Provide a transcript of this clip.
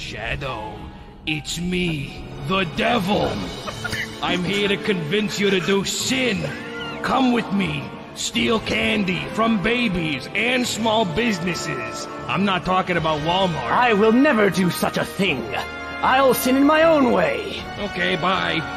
Shadow, it's me, the devil. I'm here to convince you to do sin. Come with me. Steal candy from babies and small businesses. I'm not talking about Walmart. I will never do such a thing. I'll sin in my own way. Okay, bye.